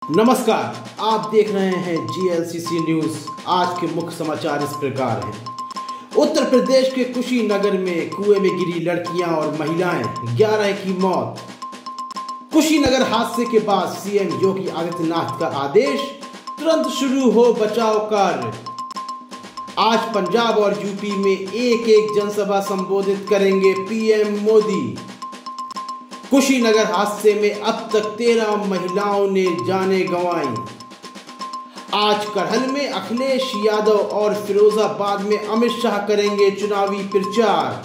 नमस्कार, आप देख रहे हैं GLCC न्यूज। आज के मुख्य समाचार इस प्रकार हैं। उत्तर प्रदेश के कुशीनगर में कुएं में गिरी लड़कियां और महिलाएं, 11 की मौत। कुशीनगर हादसे के बाद सीएम योगी आदित्यनाथ का आदेश, तुरंत शुरू हो बचाव कार्य। आज पंजाब और यूपी में एक एक जनसभा संबोधित करेंगे पीएम मोदी। कुशीनगर हादसे में अब तक 13 महिलाओं ने जानें गंवाई। आज करहल में अखिलेश यादव और फिरोजाबाद में अमित शाह करेंगे चुनावी प्रचार।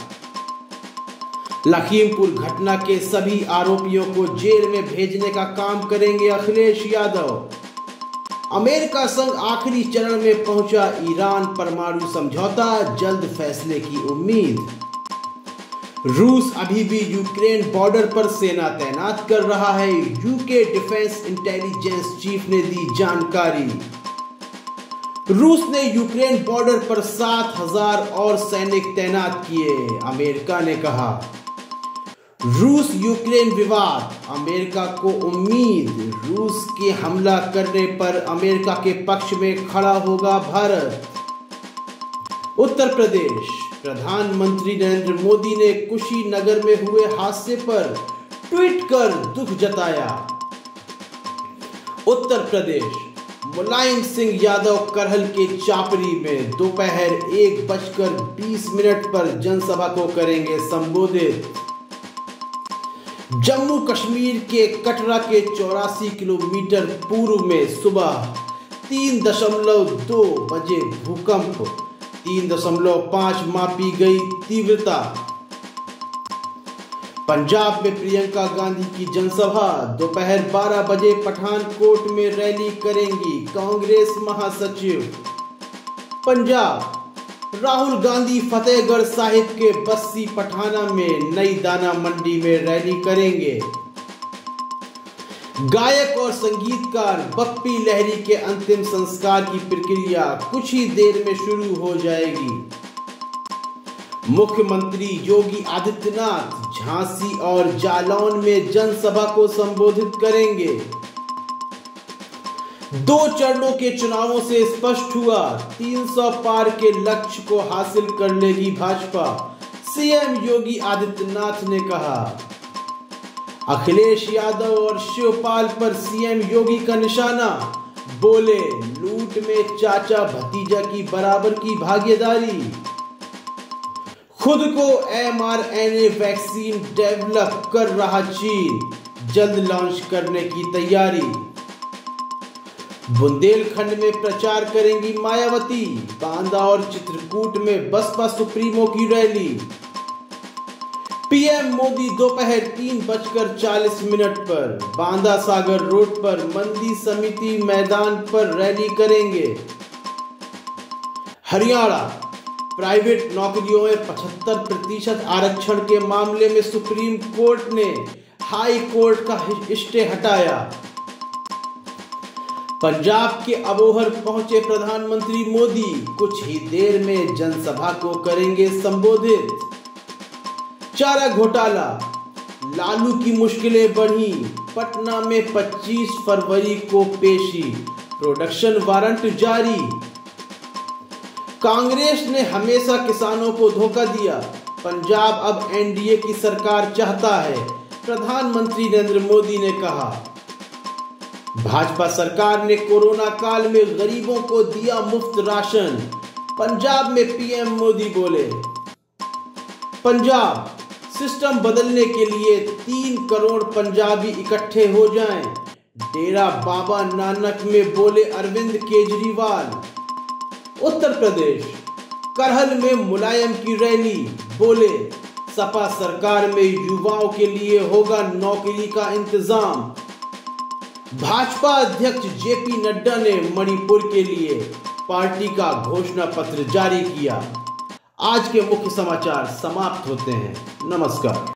लखीमपुर घटना के सभी आरोपियों को जेल में भेजने का काम करेंगे अखिलेश यादव। अमेरिका संग आखिरी चरण में पहुंचा ईरान परमाणु समझौता, जल्द फैसले की उम्मीद। रूस अभी भी यूक्रेन बॉर्डर पर सेना तैनात कर रहा है, यूके डिफेंस इंटेलिजेंस चीफ ने दी जानकारी। रूस ने यूक्रेन बॉर्डर पर 7,000 और सैनिक तैनात किए, अमेरिका ने कहा। रूस यूक्रेन विवाद, अमेरिका को उम्मीद रूस के हमला करने पर अमेरिका के पक्ष में खड़ा होगा भारत। उत्तर प्रदेश, प्रधानमंत्री नरेंद्र मोदी ने कुशीनगर में हुए हादसे पर ट्वीट कर दुख जताया। उत्तर प्रदेश, मुलायम सिंह यादव करहल के चापरी में दोपहर 1:20 पर जनसभा को करेंगे संबोधित। जम्मू कश्मीर के कटरा के 84 किलोमीटर पूर्व में सुबह 3.2 बजे भूकंप, 3.5 मापी गई तीव्रता। पंजाब में प्रियंका गांधी की जनसभा, दोपहर 12 बजे पठानकोट में रैली करेंगी कांग्रेस महासचिव। पंजाब, राहुल गांधी फतेहगढ़ साहिब के बस्सी पठाना में नई दाना मंडी में रैली करेंगे। गायक और संगीतकार बप्पी लहरी के अंतिम संस्कार की प्रक्रिया कुछ ही देर में शुरू हो जाएगी। मुख्यमंत्री योगी आदित्यनाथ झांसी और जालौन में जनसभा को संबोधित करेंगे। 2 चरणों के चुनावों से स्पष्ट हुआ, 300 पार के लक्ष्य को हासिल कर लेगी भाजपा, सीएम योगी आदित्यनाथ ने कहा। अखिलेश यादव और शिवपाल पर सीएम योगी का निशाना, बोले लूट में चाचा भतीजा की बराबर की भागीदारी। खुद को mRNA वैक्सीन डेवलप कर रहा चीन, जल्द लॉन्च करने की तैयारी। बुंदेलखंड में प्रचार करेंगी मायावती, बांदा और चित्रकूट में बसपा सुप्रीमो की रैली। पीएम मोदी दोपहर 3:40 पर बांदा सागर रोड पर मंदी समिति मैदान पर रैली करेंगे। हरियाणा, प्राइवेट नौकरियों में 75% आरक्षण के मामले में सुप्रीम कोर्ट ने हाई कोर्ट का स्टे हटाया। पंजाब के अबोहर पहुंचे प्रधानमंत्री मोदी, कुछ ही देर में जनसभा को करेंगे संबोधित। चारा घोटाला, लालू की मुश्किलें बढ़ी, पटना में 25 फरवरी को पेशी, प्रोडक्शन वारंट जारी। कांग्रेस ने हमेशा किसानों को धोखा दिया, पंजाब अब एनडीए की सरकार चाहता है, प्रधानमंत्री नरेंद्र मोदी ने कहा। भाजपा सरकार ने कोरोना काल में गरीबों को दिया मुफ्त राशन, पंजाब में पीएम मोदी बोले। पंजाब, सिस्टम बदलने के लिए 3 करोड़ पंजाबी इकट्ठे हो जाएं, डेरा बाबा नानक में बोले अरविंद केजरीवाल। उत्तर प्रदेश, करहल में मुलायम की रैली, बोले सपा सरकार में युवाओं के लिए होगा नौकरी का इंतजाम। भाजपा अध्यक्ष जेपी नड्डा ने मणिपुर के लिए पार्टी का घोषणा पत्र जारी किया। आज के मुख्य समाचार समाप्त होते हैं। नमस्कार।